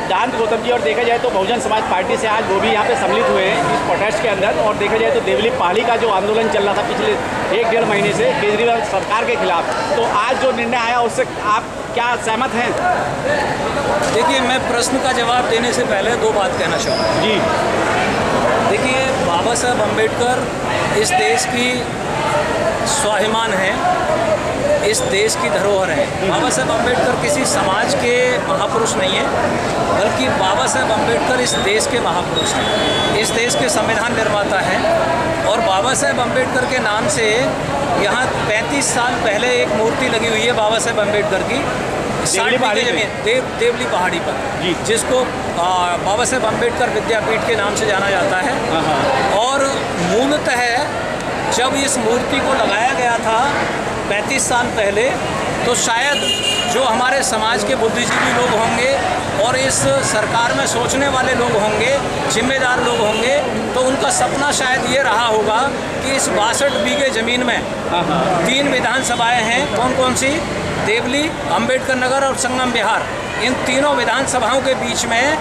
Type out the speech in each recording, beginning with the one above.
सिद्धांत गौतम जी, और देखा जाए तो बहुजन समाज पार्टी से आज वो भी यहाँ पे सम्मिलित हुए हैं इस प्रोटेस्ट के अंदर। और देखा जाए तो देवली पहाड़ी का जो आंदोलन चल रहा था पिछले 1-1.5 महीने से केजरीवाल सरकार के खिलाफ, तो आज जो निर्णय आया उससे आप क्या सहमत हैं? देखिए, मैं प्रश्न का जवाब देने से पहले 2 बात कहना चाहूँगा जी। देखिए, बाबा साहब अम्बेडकर इस देश की स्वाभिमान है, इस देश की धरोहर है। बाबा साहब अम्बेडकर किसी समाज के महापुरुष नहीं है, बल्कि बाबा साहब अम्बेडकर इस देश के महापुरुष हैं, इस देश के संविधान निर्माता हैं। और बाबा साहब अम्बेडकर के नाम से यहाँ 35 साल पहले एक मूर्ति लगी हुई है बाबा साहब अम्बेडकर की, 60 बीघे जमीन देवली पहाड़ी पर, जिसको बाबा साहब अम्बेडकर विद्यापीठ के नाम से जाना जाता है। और मूलतः जब इस मूर्ति को लगाया गया था 35 साल पहले, तो शायद जो हमारे समाज के बुद्धिजीवी लोग होंगे और इस सरकार में सोचने वाले लोग होंगे, जिम्मेदार लोग होंगे, तो उनका सपना शायद ये रहा होगा कि इस 62 बीघे ज़मीन में 3 विधानसभाएं हैं। कौन कौन सी? देवली, अम्बेडकर नगर और संगम विहार। इन तीनों विधानसभाओं के बीच में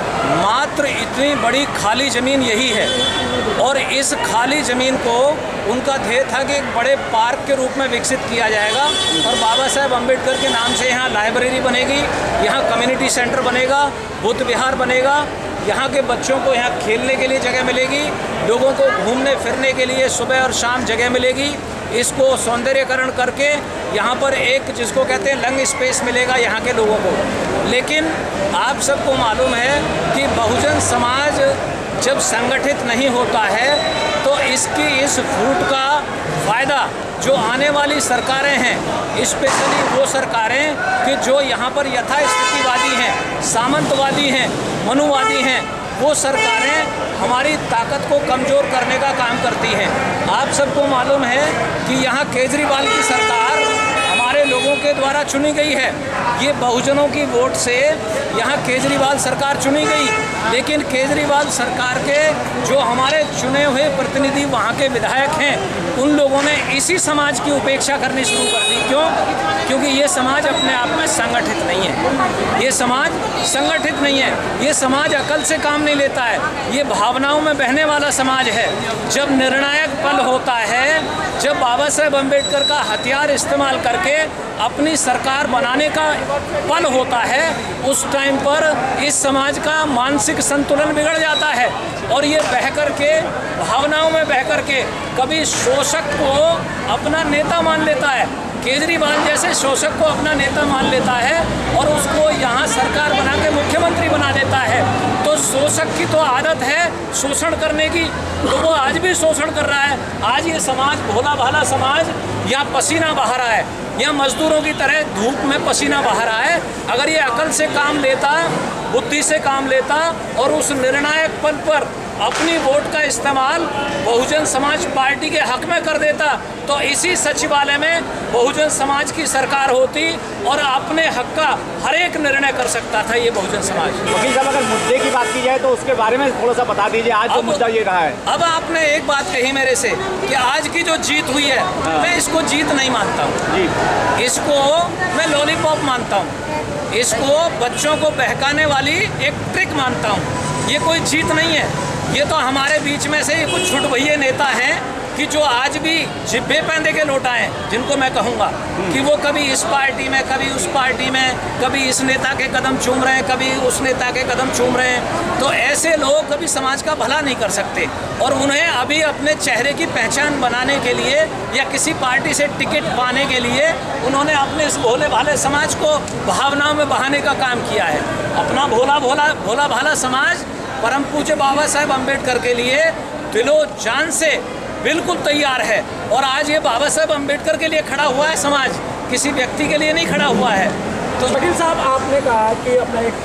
मात्र इतनी बड़ी खाली ज़मीन यही है। और इस खाली ज़मीन को उनका ध्येय था कि एक बड़े पार्क के रूप में विकसित किया जाएगा और बाबा साहब अम्बेडकर के नाम से यहाँ लाइब्रेरी बनेगी, यहाँ कम्युनिटी सेंटर बनेगा, बुद्ध विहार बनेगा, यहाँ के बच्चों को यहाँ खेलने के लिए जगह मिलेगी, लोगों को घूमने फिरने के लिए सुबह और शाम जगह मिलेगी। इसको सौंदर्यकरण करके यहाँ पर एक जिसको कहते हैं लंग स्पेस मिलेगा यहाँ के लोगों को। लेकिन आप सबको मालूम है कि बहुजन समाज जब संगठित नहीं होता है तो इसकी इस फूट का फ़ायदा जो आने वाली सरकारें हैं, स्पेशली वो सरकारें कि जो यहाँ पर यथास्थितिवादी हैं, सामंतवादी हैं, मनुवादी हैं, वो सरकारें हमारी ताकत को कमज़ोर करने का काम करती हैं। आप सबको मालूम है कि यहाँ केजरीवाल की सरकार हमारे लोगों के द्वारा चुनी गई है। ये बहुजनों की वोट से यहाँ केजरीवाल सरकार चुनी गई, लेकिन केजरीवाल सरकार के जो हमारे चुने हुए प्रतिनिधि वहाँ के विधायक हैं, उन लोगों ने इसी समाज की उपेक्षा करनी शुरू कर दी। क्यों? क्योंकि ये समाज अपने आप में संगठित नहीं है। ये समाज संगठित नहीं है, ये समाज अकल से काम नहीं लेता है, ये भावनाओं में बहने वाला समाज है। जब निर्णायक पल होता है, जब बाबा साहब अम्बेडकर का हथियार इस्तेमाल करके अपनी सरकार बनाने का पल होता है, उस टाइम पर इस समाज का मानसिक संतुलन बिगड़ जाता है और ये बह कर के भावनाओं में बह कर के कभी शोषक को अपना नेता मान लेता है, केजरीवाल जैसे शोषक को अपना नेता मान लेता है और उसको यहाँ सरकार बना के मुख्यमंत्री बना देता है। तो शोषक की तो आदत है शोषण करने की, तो वो आज भी शोषण कर रहा है। आज ये समाज, भोला भाला समाज, यहाँ पसीना बहा रहा है, यहाँ मजदूरों की तरह धूप में पसीना बहा रहा है। अगर ये अकल से काम लेता, बुद्धि से काम लेता और उस निर्णायक पद पर अपनी वोट का इस्तेमाल बहुजन समाज पार्टी के हक में कर देता, तो इसी सचिवालय में बहुजन समाज की सरकार होती और अपने हक का हर एक निर्णय कर सकता था ये बहुजन समाज। वकील साहब, अगर मुद्दे की बात की जाए तो उसके बारे में थोड़ा सा बता दीजिए। आज जो मुद्दा ये रहा है, अब आपने एक बात कही मेरे से कि आज की जो जीत हुई है, मैं इसको जीत नहीं मानता हूँ, इसको मैं लॉलीपॉप मानता हूँ, इसको बच्चों को बहकाने वाली एक ट्रिक मानता हूँ। ये कोई जीत नहीं है। ये तो हमारे बीच में से कुछ छुटभइये नेता हैं कि जो आज भी जिब्बे पैंदे के लौटा हैं, जिनको मैं कहूँगा कि वो कभी इस पार्टी में, कभी उस पार्टी में, कभी इस नेता के कदम चूम रहे हैं, कभी उस नेता के कदम चूम रहे हैं। तो ऐसे लोग कभी समाज का भला नहीं कर सकते और उन्हें अभी अपने चेहरे की पहचान बनाने के लिए या किसी पार्टी से टिकट पाने के लिए उन्होंने अपने इस भोले भाले समाज को भावनाओं में बहाने का काम किया है। अपना भोला भाला समाज परम पूज्य बाबा साहब अम्बेडकर के लिए दिलो जान से बिल्कुल तैयार है और आज ये बाबा साहब अम्बेडकर के लिए खड़ा हुआ है समाज, किसी व्यक्ति के लिए नहीं खड़ा हुआ है। तो वकील साहब, आपने कहा कि अपना एक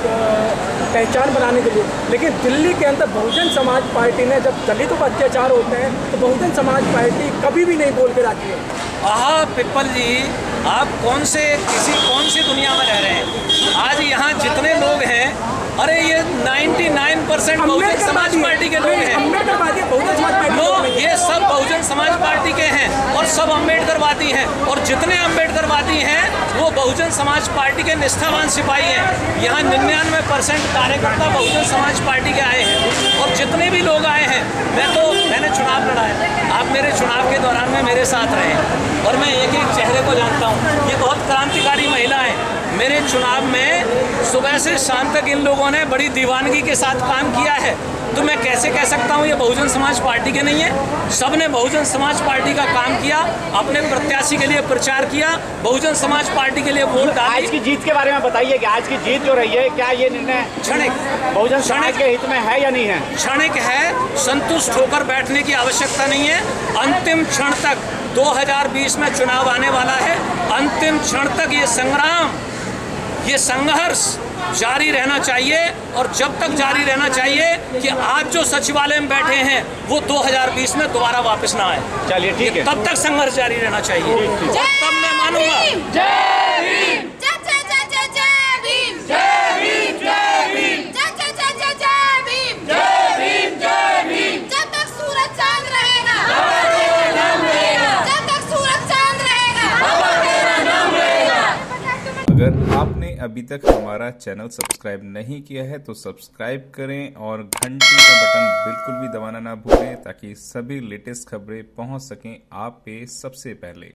पहचान बनाने के लिए, लेकिन दिल्ली के अंदर बहुजन समाज पार्टी ने जब दलितों पर अत्याचार होते हैं तो बहुजन समाज पार्टी कभी भी नहीं बोल के राजी है। आहा पिप्पल जी, आप कौन सी दुनिया में रह रहे हैं? आज यहाँ जितने लोग हैं अरे ये 99% बहुजन समाज पार्टी के लोग हैं। अम्बेडकरवादी बहुजन समाज पार्टी नो, के लोग हैं। ये सब बहुजन समाज पार्टी के हैं और सब अम्बेडकरवादी हैं, और जितने अम्बेडकरवादी हैं वो बहुजन समाज पार्टी के निष्ठावान सिपाही हैं। यहाँ 99% कार्यकर्ता बहुजन समाज पार्टी के आए हैं, और जितने भी लोग आए हैं, मैंने चुनाव लड़ा है, आप मेरे चुनाव के दौरान में मेरे साथ रहे हैं और मैं एक एक चेहरे को जानता हूँ। ये बहुत क्रांतिकारी महिला है। मेरे चुनाव में सुबह से शाम तक इन लोगों ने बड़ी दीवानगी के साथ काम किया है, तो मैं कैसे कह सकता हूँ ये बहुजन समाज पार्टी के नहीं है। सबने बहुजन समाज पार्टी का काम किया, अपने प्रत्याशी के लिए प्रचार किया, बहुजन समाज पार्टी के लिए वोट डाली। आज की जीत के बारे में बताइए कि आज की जीत जो रही है, क्या ये निर्णय क्षणिक बहुजन समाज के हित में है या नहीं है? क्षणिक है, संतुष्ट होकर बैठने की आवश्यकता नहीं है। अंतिम क्षण तक 2020 में चुनाव आने वाला है, अंतिम क्षण तक ये संग्राम, ये संघर्ष जारी रहना चाहिए, और जब तक जारी रहना चाहिए कि आज जो सचिवालय में बैठे हैं वो 2020 में दोबारा वापस ना आए। चलिए ठीक है, तब तक संघर्ष जारी रहना चाहिए, और तब मैं मानूंगा। जय भीम, जय जय जय जय जय भीम, जय भीम, जय भीम, जय जय जय जय जय भीम, जय भीम, जय भीम। जब तक सूरज चांद रहेगा, तेरा नाम रहेगा, जब तक सूरज चांद रहेगा, तेरा नाम रहेगा। अगर आपने अभी तक हमारा चैनल सब्सक्राइब नहीं किया है तो सब्सक्राइब करें और घंटी का बटन बिल्कुल भी दबाना ना भूलें, ताकि सभी लेटेस्ट खबरें पहुंच सकें आप पे सबसे पहले।